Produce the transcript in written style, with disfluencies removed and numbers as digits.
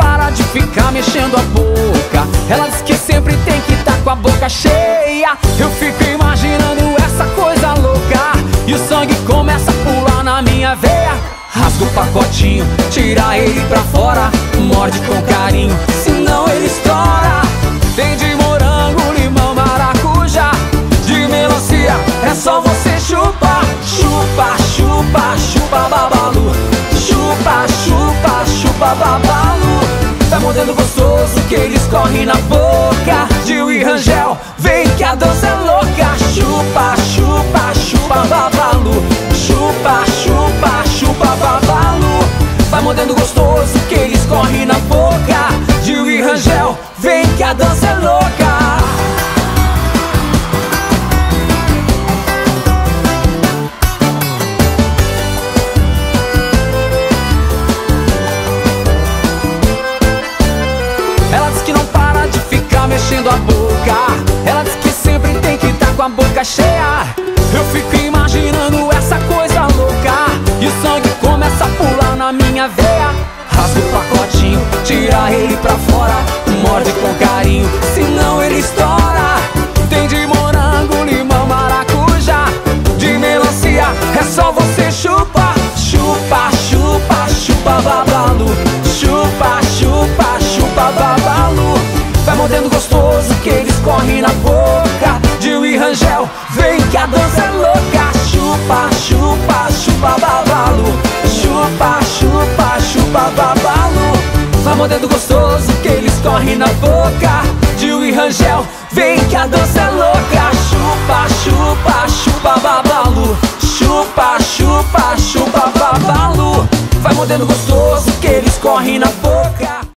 para de ficar mexendo a boca. Ela diz que sempre tem que estar com a boca cheia. Eu fico imaginando essa coisa louca e o sangue começa a pular na minha veia. Rasga o pacotinho, tira ele pra fora, morde com carinho, senão ele estoura. Tem de morango, limão, maracujá, de melancia, é só você chupar. Chupa, chupa, chupa babalu. Chupa, chupa, chupa babalu. Tá mordendo gostoso que eles correm na boca. Gil e Rangel, vem que a dança é louca. Chupa, chupa, chupa babalu. Chupa, chupa, chupa babalu. Vai mordendo gostoso que eles correm na boca. Gil e Rangel, vem que a dança é louca. Ela diz que não para de ficar mexendo a boca. Ela diz que sempre tem que estar com a boca cheia. Eu fico imaginando essa coisa louca e o sangue começa a pular na minha veia. Rasga o pacotinho, tira ele pra fora, morde com carinho, senão ele estoura. Tem de morango, limão, maracujá, de melancia, é só você chupar. Chupa, chupa, chupa babalu. Chupa, chupa, chupa babalu. Vai mordendo gostoso que eles correm na boca. Gil e Rangel, vem que a dança é louca. Chupa, chupa, chupa babalu. Chupa, chupa, chupa babalu. Vai mordendo gostoso que eles correm na boca. Gil e Rangel, vem que a dança é louca. Chupa, chupa, chupa babalu. Chupa, chupa, chupa babalu. Vai mordendo gostoso que eles correm na boca.